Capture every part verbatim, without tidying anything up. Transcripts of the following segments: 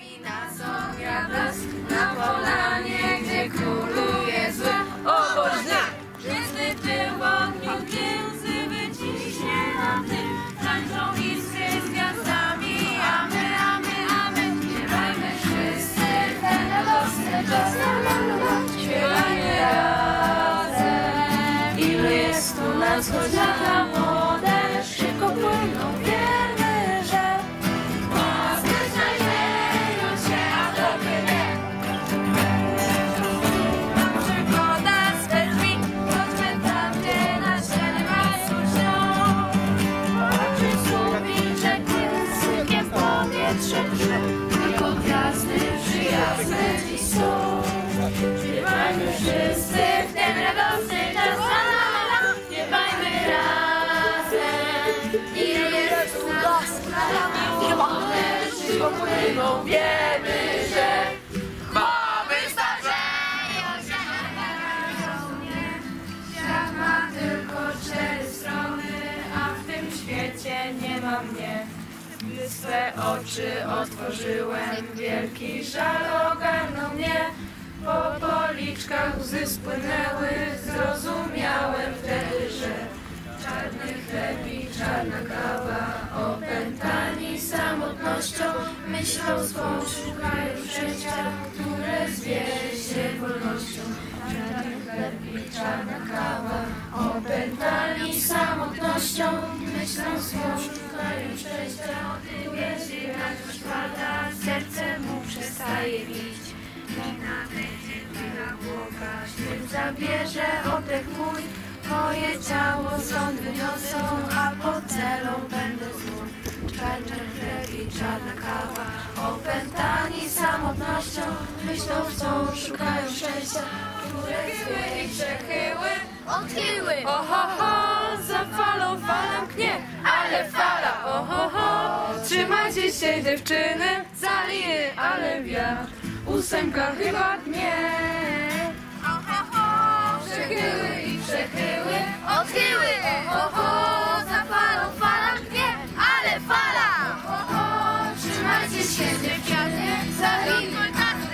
wina są jak las na polanie, gdzie króluje zły oboźnia. Gwiazdy w tył ogniu, gdy łzy wyciśnie na tym, tańczą iskry z gwiazdami. A my, a my, a my, śpiewajmy wszyscy ten radosny czas. Śpiewajmy razem. Ilu jest tu nas, choć lata młode szybko płyną, wiemy, że zwyciężają się, a dobry nie. Przygoda swe drzwi, chodźmy tam, gdzie na ściany mają się. Oczy słubicze, kiedy sypie w powietrze drży, tylko gwiazdy przyjazne dziś są. Śpiewajmy wszyscy w ten radosny czas, śpiewajmy razem. Ile jest tu nas, szybko płyną, wiemy, że mowy starzeją się. Świat ma tylko cztery strony, a w tym świecie nie ma mnie. Gdy swe oczy otworzyłem, wielki żal ogarnął mnie. Po policzkach łzy spłynęły, zrozumiałem wtedy, że czarny chleb i czarna kawa, opętani samotnością, myślą swą szukają szczęścia, które zwieje się wolnością. Czarny chleb i czarna kawa, opętani samotnością, myślą swą szukają szczęścia, które zwieje czwarta, serce mu przestaje bić. I nadejdzie chwila błoga, śmierć zabierze oddech mój, moje ciało stąd wyniosą, a pod celą będę znów. Czarny chleb i czarna kawa, opętani samotnością, myślą chcą, szukają szczęścia, które zły i przechyły odchyły. Oho, ho, za falą falą knie, ale fala, oho, ho. Trzymajcie się dziewczyny, zalije, ale wiatr. Ósemka chyba dnie. Przechyły i przechyły odchyły. Oho, za falą fala dnie, ale fala. Oho, trzymajcie się dziewczyny, zaliny.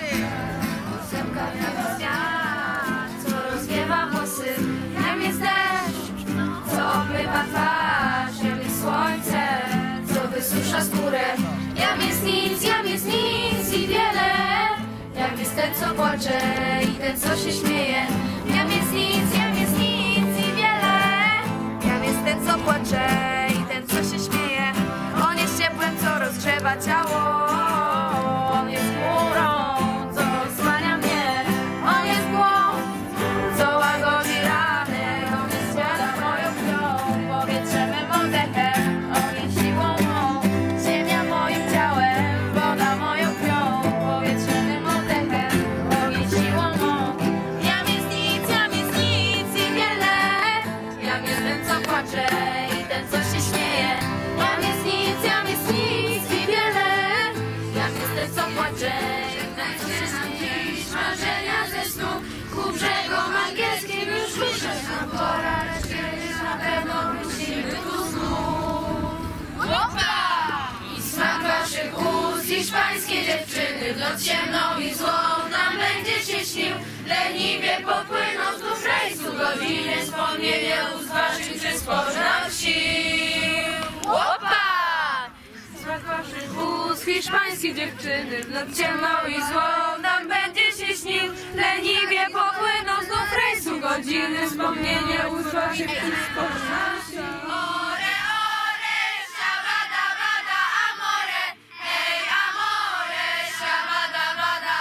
Ósemka chyba dnia, co rozwiewa włosy. Jam jest deszcz, co obmywa twarz. Jam jest słońce, co wysusza skórę. Jam jest nic, jam jest nic i wiele. Jam jest ten, co płacze i ten, co się śmieje. Jam jest nic, jam jest nic i wiele. Jam jest ten, co płacze i ten, co się śmieje. On jest ciepłem, co rozgrzewa ciało. On jest chmurą, co osłania mnie. On jest głąb, co łagodzi rany. On jest świata moją krwią, powietrze mym oddechem. On jest siłą mą, ziemia moim ciałem, woda moją krwią, powietrze mym oddechem. On jest siłą mą. Jam jest nic, jam jest nic i wiele. Jam jest ten, co płacze i ten, co się śmieje. Jam jest nic, jam jest nic i wiele. Jam jest ten, co płacze i ten, co się śmieje. Marzenia ze snu ku brzegom angielskim już ruszę. Nam pora, lecz kiedyś na pewno wrócimy tu znów. Opa! I smak waszych ust, hiszpańskie dziewczyny, w noc ciemną i złą nam będzie się śnił. Leniwie popłyną znów rejsu, godziny wspomnienie ust waszych przez pożar sił. Opa! Smak waszych ust, hiszpańskie dziewczyny, w noc ciemną i złą nam będzie się śnił. Leniwie popłyną znów rejsu, godziny wspomnienie ust waszych przez pożar sił. Ore, ore, szabada, bada, amore, hej, amore, szabada, bada.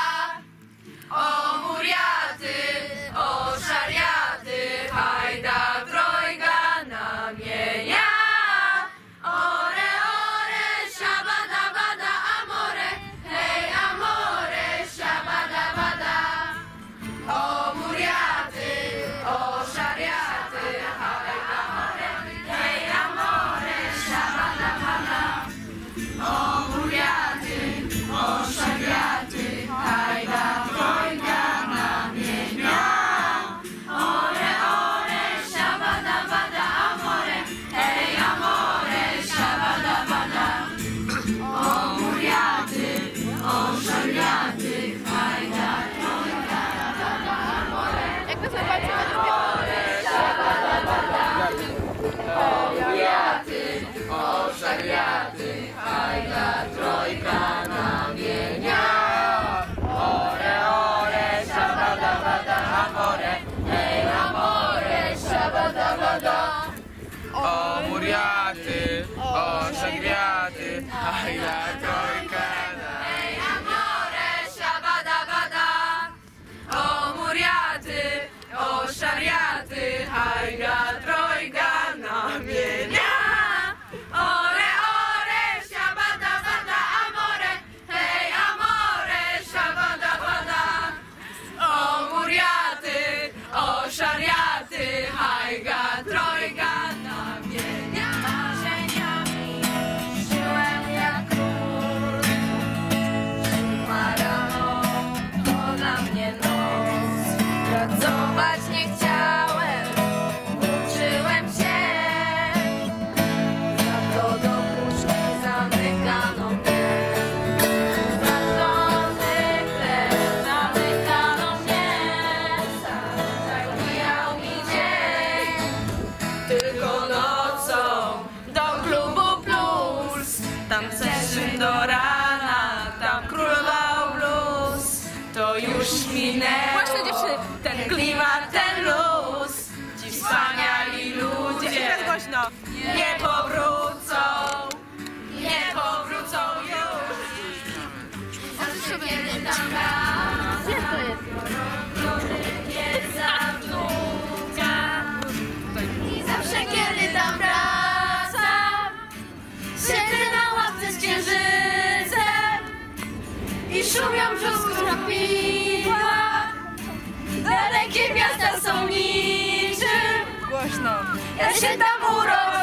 O muriaty, o szariaty, hajda, trojga, namienia. Ore, ore, szabada, bada, amore, hej, amore, szabada, bada. O muriaty, o szariaty, hajda, szariaty, o szariaty, hajda trojka namienia. Ore, ore, szabadabada, amore, hej, amore, szabadabada. O muriaty, o szagwiaty, hajda trojka na... Hej, amore, szabadabada. O muriaty, o szariaty, hajda trojka namienia. Ore, ore, szabadabada, amore, hej, amore, szabadabada. O muriaty, o szariaty, hajda trojka namienia. Marzeniami żyłem jak król, siódma rano to dla mnie noc. Pracować nie chciałem, uczyłem się, za to do puszki zamykano mnie. Za to zwykle zamykano mnie, tak mijał mi dzień. Tylko nocą do klubu Plus, tam session do rana, tam królował blues. To już minęło, Właśnie, dziewczyny, ten klimat, ten luz. Ci wspaniali ludzie Teraz głośno. nie powrócą, nie powrócą już. Zawsze kiedy tam raz, Jak to jest? nie zanuka. I zawsze kiedy tam wracam, siedzę na ławce z księżycem i szumią brzusku kropidła. Dalekie miasta są niczym, Głośno. ja się tam urodziłem.